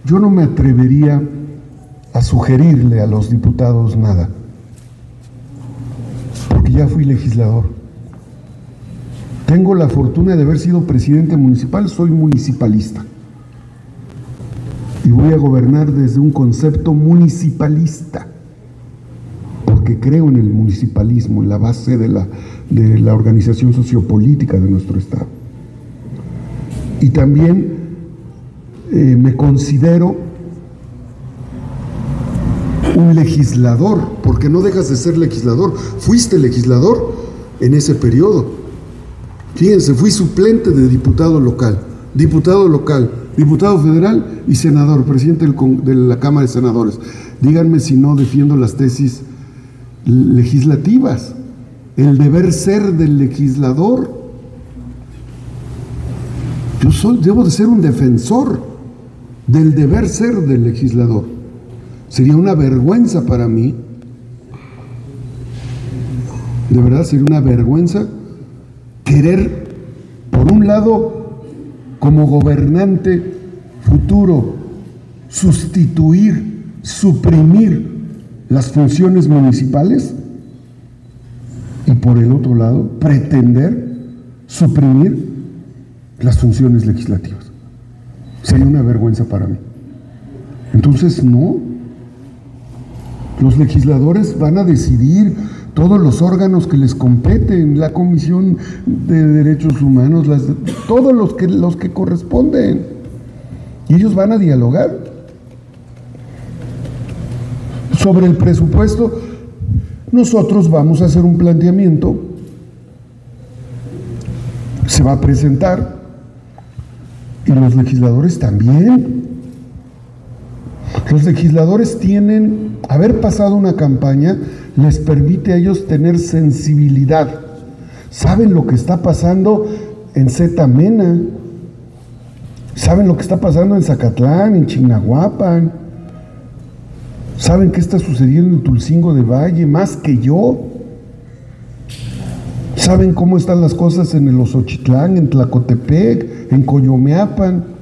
yo no me atrevería a sugerirle a los diputados nada, porque ya fui legislador. Tengo la fortuna de haber sido presidente municipal, soy municipalista. Y voy a gobernar desde un concepto municipalista, porque creo en el municipalismo, en la base de la organización sociopolítica de nuestro Estado. Y también me considero un legislador, porque no dejas de ser legislador. Fuiste legislador en ese periodo. Fíjense, fui suplente de diputado local, diputado federal y senador, presidente de la Cámara de Senadores. Díganme si no defiendo las tesis legislativas, el deber ser del legislador. Debo de ser un defensor del deber ser del legislador. Sería una vergüenza para mí, de verdad sería una vergüenza querer, por un lado, como gobernante futuro, sustituir, suprimir las funciones municipales, y por el otro lado, pretender suprimir las funciones legislativas. Sería una vergüenza para mí. Entonces, no. Los legisladores van a decidir, todos los órganos que les competen, la Comisión de Derechos Humanos, todos los que corresponden, y ellos van a dialogar. Sobre el presupuesto, nosotros vamos a hacer un planteamiento, se va a presentar, y los legisladores también. Los legisladores tienen, haber pasado una campaña, les permite a ellos tener sensibilidad. Saben lo que está pasando en Zetamena, saben lo que está pasando en Zacatlán, en Chignahuapan, saben qué está sucediendo en Tulcingo de Valle, más que yo. Saben cómo están las cosas en el Ozochitlán, en Tlacotepec, en Coyomeapan.